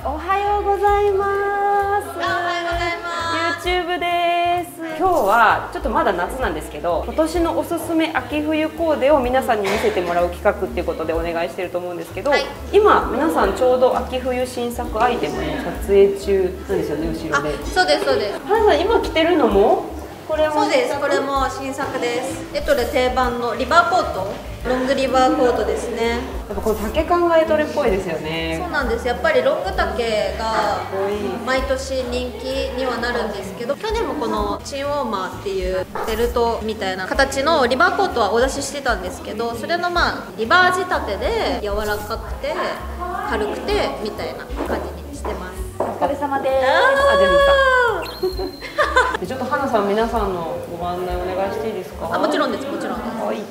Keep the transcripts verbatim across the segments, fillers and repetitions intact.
おはようございます。 おはようございます。 YouTube です。今日はちょっとまだ夏なんですけど、今年のおすすめ秋冬コーデを皆さんに見せてもらう企画っていうことでお願いしてると思うんですけど、はい、今皆さんちょうど秋冬新作アイテムの撮影中なんですよね、後ろで。 そうですそうです。 花さん今着てるのもこれもそうです。これも新作です。エトレ定番のリバーコート、ロングリバーコートですね。 やっぱこの丈感がエトレっぽいですよね。 そうなんです。やっぱりロング丈が毎年人気にはなるんですけど、去年もこのチンウォーマーっていうベルトみたいな形のリバーコートはお出ししてたんですけど、それのまあリバー仕立てで柔らかくて軽くてみたいな感じにしてます。 お疲れ様です。あ、全部さ。ちょっと花さん、皆さんのご案内お願いしていいですか。 あ、もちろんです。もちろんです。はい。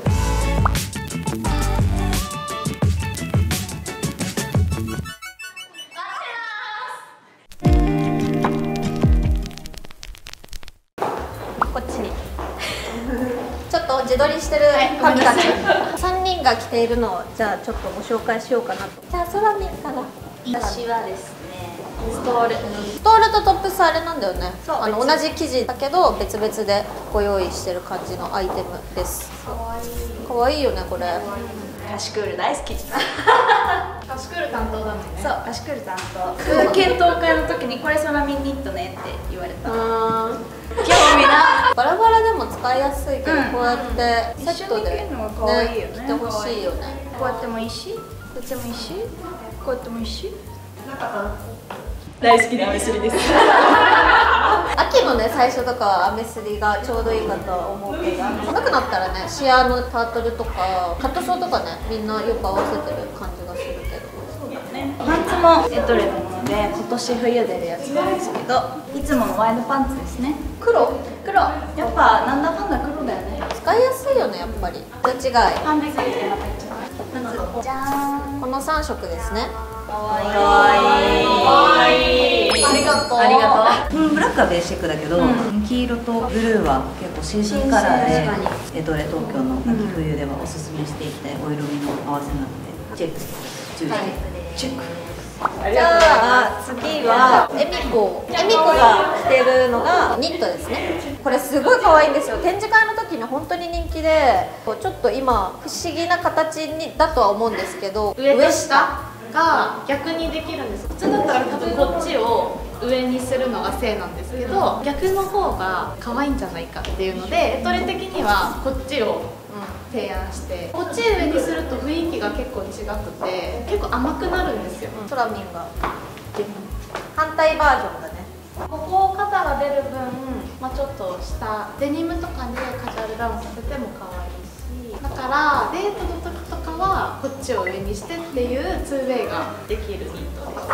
こっちにちょっと自撮りしてる神たちさんにんが着ているのをじゃあちょっとご紹介しようかなと。じゃあソラミンから。 私はですね、 ストールストールとトップスあれなんだよね。あの同じ生地だけど別々でご用意してる感じのアイテムです。かわいい。かわいいよねこれ。 カシクール大好き。 カシクール担当だもんね。そう、カシクール担当。検討会の時にこれソラミンニットねって言われた。 うん。 興味な。 バラバラでも使いやすいけど、こうやってセットでね着てほしいよね。 こうやってもいいし、こうやってもいいし、こうやってもいいし。大好きなアメスリです。 秋のね最初とかはアメスリがちょうどいいかとは思うけど、寒くなったらねシアーのタートルとかカットソーとかねみんなよく合わせてる感じがするけど。 そうだね。パンツもエトレのもので今年冬出るやつなんですけど、いつものワイドパンツですね。 黒黒やっぱなんだかんだ黒だよね。 使いやすいよねやっぱり。どっちがいい？ パンツ入れてまた一枚。まずじゃーん。 このさん色ですね。 かわいい。かわいい。 ありがとう。 ありがとう。うん、ブラックはベーシックだけど、うん、黄色とブルーは結構新進カラーで、エトレ東京の秋冬ではおすすめしていきたいお色味の合わせなので、チェックして注意してチェック。 じゃあ次はエミコエミコが着てるのがニットですね。これすごい可愛いんですよ。展示会の時に本当に人気で、ちょっと今不思議な形にだとは思うんですけど、 上と下が逆にできるんです。普通だったら多分こっちを上にするのが正なんですけど、逆の方が可愛いんじゃないかっていうので、エトレ的にはこっちを提案して、こっち上にすると雰囲気が結構違くて結構甘くなるんですよ。 ソラミンが反対バージョンだね。 ここ肩が出る分、まあ、ちょっと下デニムとかでカジュアルダウンさせても可愛いし、だからデートの時とかはこっちを上にしてっていうツーウェイができるニットです。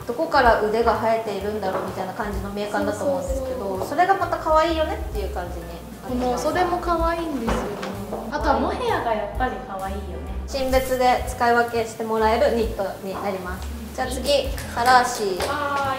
どこから腕が生えているんだろうみたいな感じのメーカーだと思うんですけど、それがまた可愛いよねっていう感じに。 この袖も可愛いんですよね。あとはモヘアがやっぱり可愛いよね。 新別で使い分けしてもらえるニットになります。じゃあ次サラーシー。 は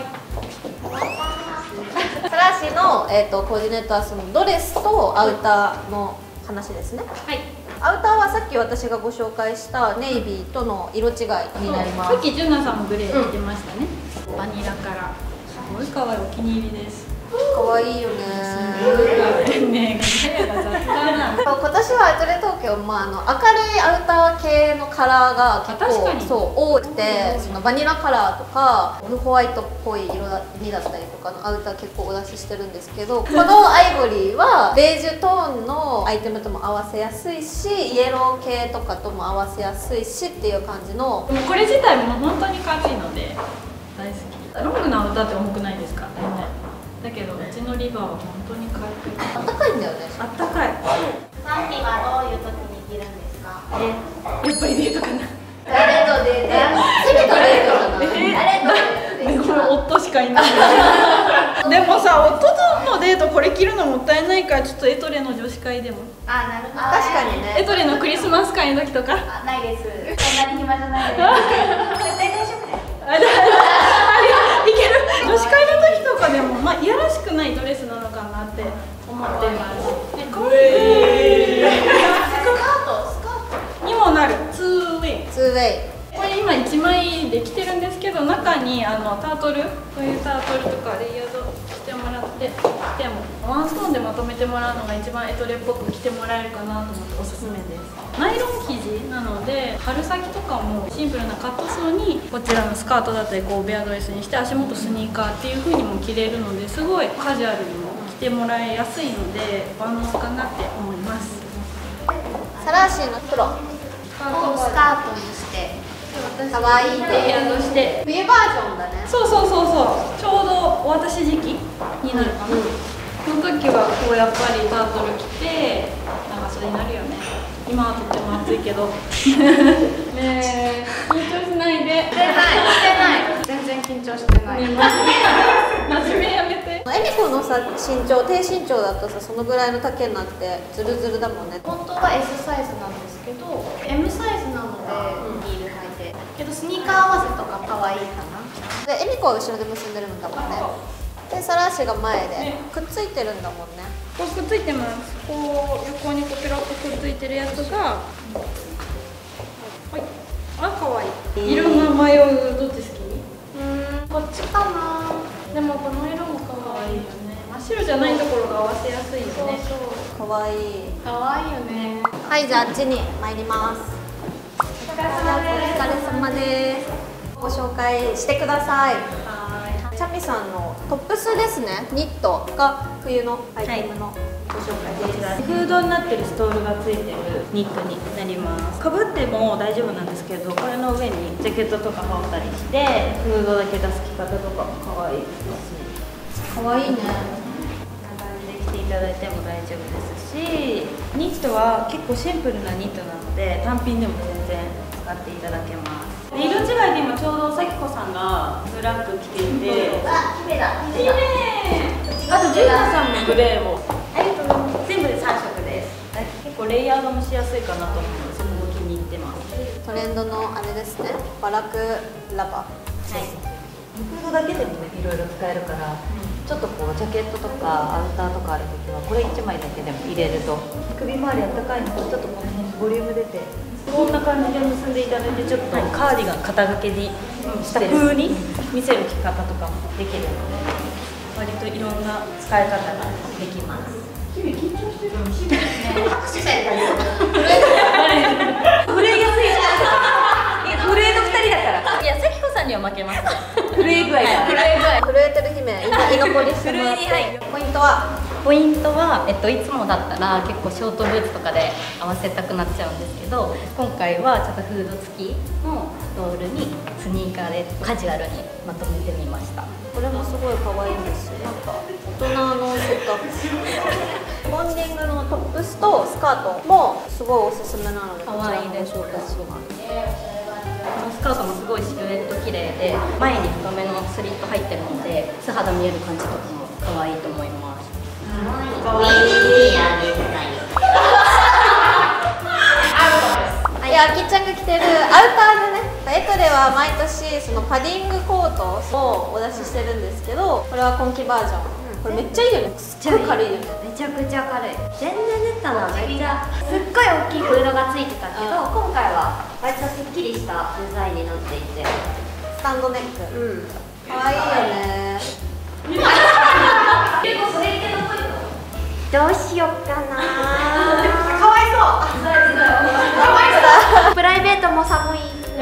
サラーシーの、えー、とコーディネートはそのドレスとアウターの話ですね。 はい。 アウターはさっき私がご紹介したネイビーとの色違いになります。 さっきジュナさんもグレー着てましたね。バニラカラー。すごい可愛い、お気に入りです。 可愛いよね。 ね、部屋が雑だな。 今年はエトレ東京、まあ、あの明るいアウター系のカラーが結構そう多くて、そのバニラカラーとかオフホワイトっぽい色味だったりとかのアウター結構お出ししてるんですけど、このアイボリーはベージュトーンのアイテムとも合わせやすいし、イエロー系とかとも合わせやすいしっていう感じの。 もうこれ自体も本当に軽いので大好き。ロングなアウターって重くないですか？だけどうちのリバーは本当に軽くてあったかいんだよね。 あったかい。 サンティはどういう時に着るんですか？ え、やっぱりデートかな。 誰とデート？ せめてデートかな。 誰とデートですか？これ夫しかいない。でもさ、夫とのデートこれ着るのもったいないから、ちょっとエトレの女子会でも。 あ、なるほど。 確かにね。 エトレのクリスマス会の時とか。 あ、ないです。そんなに暇じゃないです。絶対大丈夫です。 あ、いける。女子会の時とかでも、まあ、いやらしくないドレスなのかなって思ってます。スカート、スカートにもなる。ツーウェイ。 ツーウェイ。 これ今いちまいでで着てるんですけど、中にあのタートル、こういうタートルとかレイヤードしてもらって、でもワンストーンでまとめてもらうのが一番エトレっぽく着てもらえるかなと思っておすすめです。ナイロン生地なので、春先とかもシンプルなカットソーにこちらのスカートだったりこうベアドレスにして足元スニーカーっていう風にも着れるので、すごいカジュアルにも着てもらいやすいので万能かなって思います。 サラーシーの黒をスカートにしてかわいいね。 レイヤードして冬バージョンだね。 そうそうそうそう、ちょうどお渡し時期になるかな、うん、その時はこうやっぱりタートル着て長袖になるよね。今はとっても暑いけどねえ、緊張しないで。 してないしてない、全然緊張してない、ね、 真面目やめて。 エミコのさ身長、低身長だとさそのぐらいの丈になってズルズルだもんね。 本当は エス サイズなんですけど エム サイズなのでヒール履いて、けどスニーカー合わせとか可愛いかな。 でエミコは後ろで結んでるんだもんね。でサラーシが前でくっついてるんだもんね。 こうくっついてます。こう横にこうペロッとくっついてるやつが、はい、あ、可愛い。色が迷う。どっち好き？ うん、こっちかな。でもこの色も可愛いよね。 真っ白じゃないところが合わせやすいよね。そうそう。可愛い。 可愛いよね。 はい、じゃああっちに参ります。お疲れ様です。ご紹介してください。チャミさんのトップスですね。ニットが冬のアイテムのご紹介です。 はい、フードになってるストールがついてるニットになります。かぶっても大丈夫なんですけど、これの上にジャケットとか羽織ったりして、フードだけ出す着方とかも可愛いですし。 可愛いね。 こんな感じで着ていただいても大丈夫ですし、ニットは結構シンプルなニットなので単品でも全然使っていただけます。で色違いで今ちょうどさきこさんがブラック着ていて、 あ、綺麗だ。 綺麗。あとジェナさんもグレーも。ありがとうございます。全部でさん色です。結構レイヤードもしやすいかなと思うので、そこも気に入ってます。 トレンドのあれですね。バラクラバ。 はい。フードだけでもね、いろいろ使えるから、ちょっとこうジャケットとかアウターとかあるときはこれいちまいだけでも入れると首周りあったかいのとちょっとこの辺ボリューム出て、こんな感じで結んでいただいて、ちょっとカーディガン肩掛けにした風に見せる着方とかもできるので、割といろんな使い方ができます。日々緊張してるの？震えやすい。震えのふたりだから。いや、さきこさんには負けます。震え具合が。 震え具合。震えてる姫、居残りしてもらって。はい。ポイントは？ ポイントは、えっと、いつもだったら結構ショートブーツとかで合わせたくなっちゃうんですけど、今回はちょっとフード付きのストールにスニーカーでカジュアルにまとめてみました。 これもすごい可愛いんですよ。なんか大人のセットアップ。ボンディングのトップスとスカートもすごいおすすめなので、 可愛いです。 こちらもご紹介します。 このスカートもすごいシルエット綺麗で、前に太めのスリット入ってるので素肌見える感じとかも可愛いと思います。 可愛い。いや、あきちゃんが着てるアウターでね、エトレは毎年そのパディングコートをお出ししてるんですけど、これは今季バージョン。これめっちゃいいよね。すっごい軽いよね。 めちゃくちゃ軽い。全然出たのはめっちゃすっごい大きいフードがついてたけど、今回は割とすっきりしたデザインになっていて、 スタンドネック。うん。可愛いよね。 どうしよっかな。 かわいそう。 プライベートも寒い。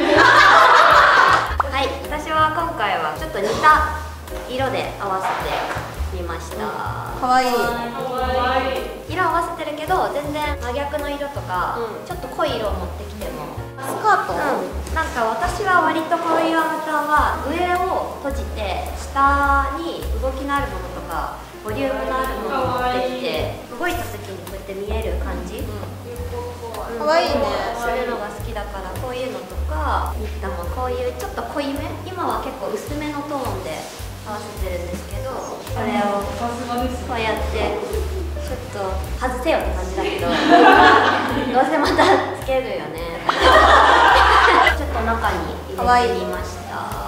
はい、私は今回はちょっと似た色で合わせてみました。 かわいい。 色合わせてるけど全然真逆の色とか、うん、ちょっと濃い色を持ってきてもスカート、 うん、なんか私は割とこういうアウターは上を閉じて下に動きのあるものとかボリュームのあるものを持ってきて動いた時にこうやって見える感じ、 かわいいね。 そういうのが好きだから、こういうのとかニットもこういうちょっと濃いめ、今は結構薄めのトーンで合わせてるんですけど、これをこうやってちょっと外せよって感じだけどどうせまたつけるよねちょっと中に入れてみました。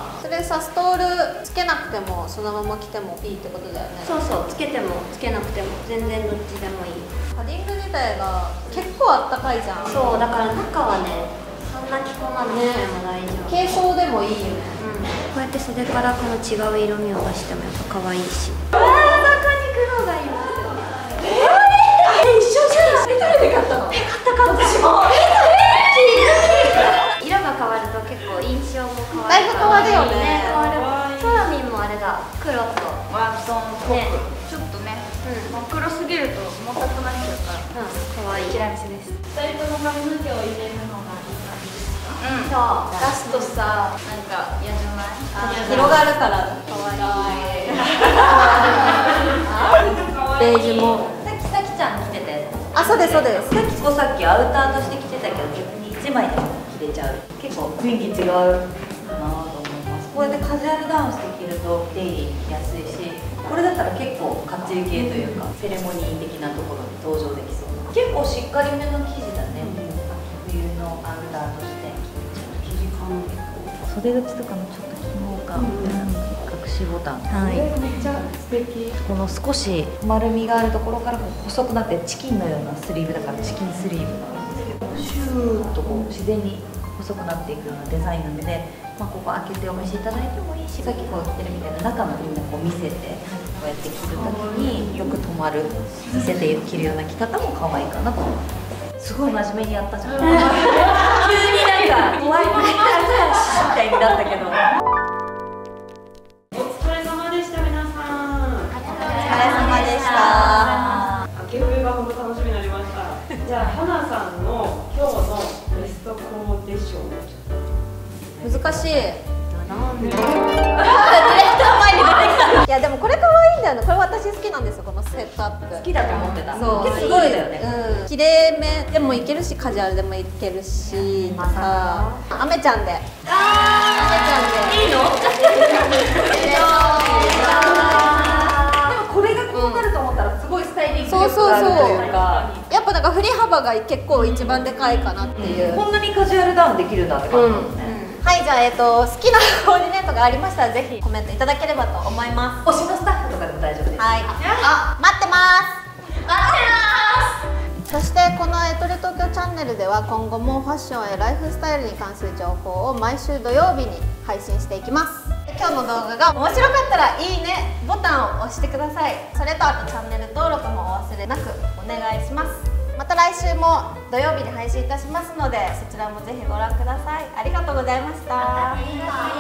それさ、ストールつけなくてもそのまま着てもいいってことだよね。 そうそう、つけてもつけなくても全然どっちでもいい。 パディング自体が結構あったかいじゃん。 そうだから中はね寒んな着込まなくても大丈夫。 軽装でもいいよね。 うん、こうやって袖からこの違う色味を出してもやっぱ可愛いし。 あー、中に黒がいますよ。えー、一緒じゃん。え、どれで買ったの？え、買った買った。私も。 色が変わると結構印象も変わる。 だいぶ変わるよね。 変わる。ソラミンもあれだ。黒とワントンっぽく、 ね、 ちょっとね、 うん、 真っ黒すぎると重たくなっちゃうから。 うん、可愛い。 ティラミスです。二人とも髪の毛を入れるのがいい感じですか？うん。 そう。 出すとさ、なんか嫌じゃない？ 広がるから可愛い。ベージュも。 さっきさきちゃん着てて、 あ、そうですそうです。 さっきこうさっきアウターとして着てたけど逆にいちまいでも着れちゃう。結構雰囲気違うかなと思います。こうやってカジュアルダウンして着ると出入りしやすいし、これだったら結構かっちり系というかセレモニー的なところに登場できそうな、結構しっかりめの生地だね。秋冬のアウターとして生地感結構、袖口とかのちょっと紐が、うん、隠しボタン、はい、めっちゃ素敵。この少し丸みがあるところから細くなってチキンのようなスリーブだからチキンスリーブなんですけど、シューッとこう自然に細くなっていくようなデザインなので、まあ、ここ開けてお召しいただいてもいいし、さっきこう着てるみたいな中のみんなこう見せてこうやって着るときによく止まる、見せて着るような着方も可愛いかなと思います。すごい真面目にやったじゃん。急になんか怖いみたいになったけど。 お疲れ様でした、皆さん。 お疲れ様でした。 秋冬が本当楽しみになりました。じゃあ、花さんの今日のベストコーディション。 難しい。 なんで？ いやでもこれ可愛いんだよね。これ私好きなんですよ、このセットアップ。 好きだと思ってた。 そう、 結すごい構いいだよね。 うん、綺麗めでもいけるし、カジュアルでもいけるし、とか。あめちゃんで。あめちゃんで。いいの？でもこれがこうなると思ったらすごいスタイリング力があるというか。やっぱなんか振り幅が結構一番でかいかなっていう。 こんなにカジュアルダウンできるんだって感じですね。 はい、じゃあ、えっと、好きなコーディネートがありましたらぜひコメントいただければと思います。 推しのスタッフとかでも大丈夫です。 はい。あ、待ってます待ってます。そしてこのエトレ東京チャンネルでは今後もファッションやライフスタイルに関する情報を毎週土曜日に配信していきます。今日の動画が面白かったらいいねボタンを押してください。それとあとチャンネル登録もお忘れなくお願いします。また来週も土曜日に配信いたしますので、そちらもぜひご覧ください。ありがとうございました。